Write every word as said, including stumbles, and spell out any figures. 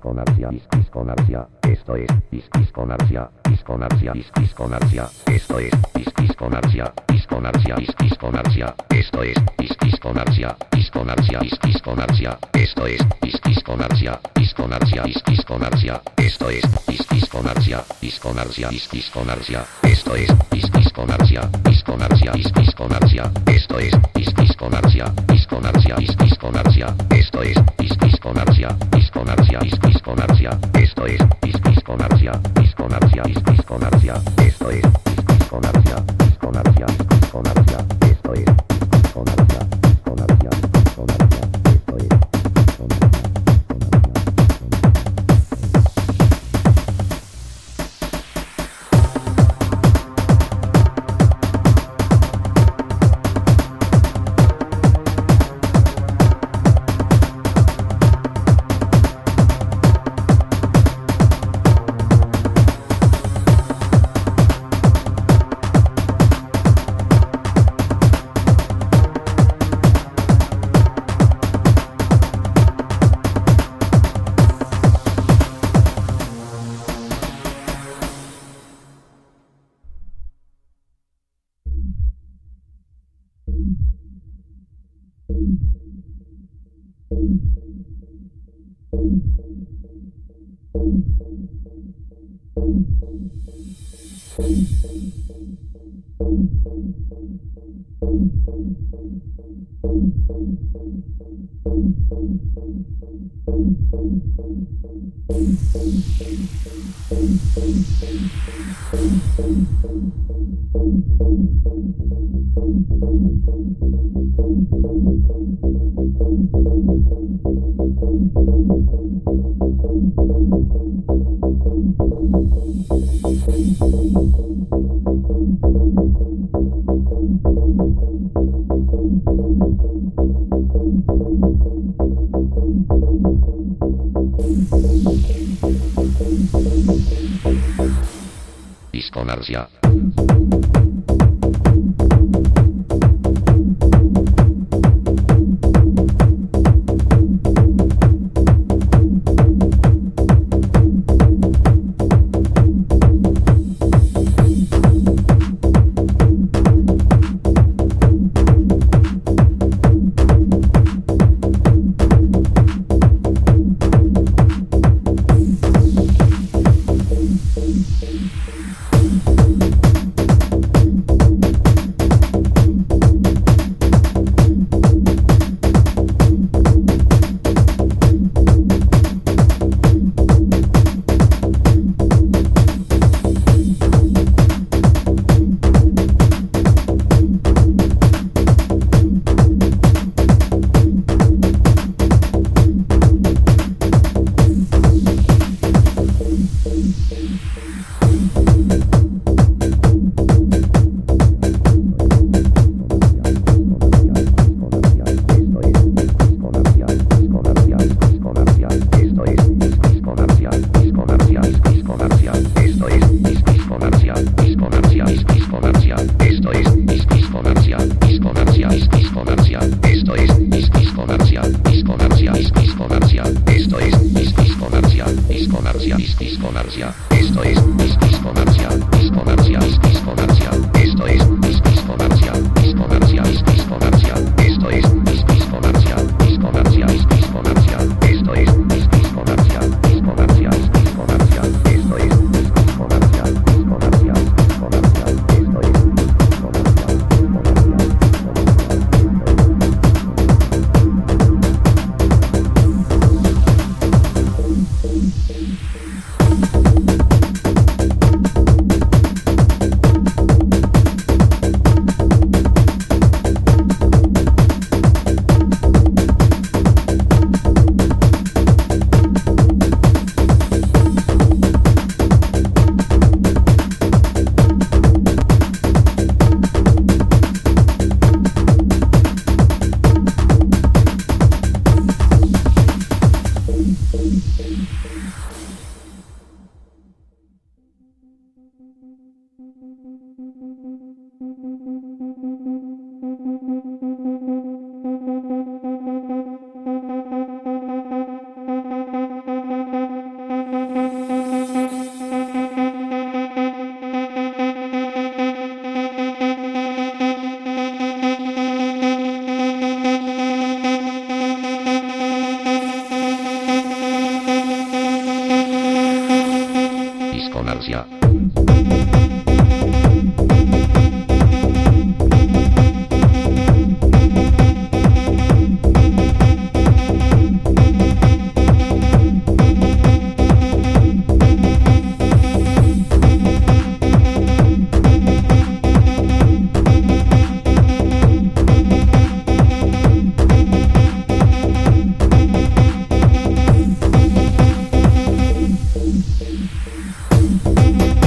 disconarcia, dis, disconarcia, esto es, dis, disconarcia, disconarcia, dis, disconarcia, esto es, dis, disconarcia, disconarcia, dis, disconarcia, esto es, dis, disconarcia, disconarcia, dis, disconarcia, esto es, dis, disconarcia, disconarcia, dis, disconarcia, esto es, dis, disconarcia, disconarcia, dis, disconarcia, esto es, dis, disconarcia, disconarcia, dis, disconarcia, esto es, dis, disconarcia, disconarcia, dis, disconarcia, esto es, dis, disconarcia, disconarcia, dis, disconarcia, esto es, dis, disconarcia, disconarcia, dis, disconarcia, esto es, dis, disconarcia, disconarcia, disconarcia, esto es, disconarcia, disconarcia, disconarcia, esto es, disconarcia. Disconarsia. Thank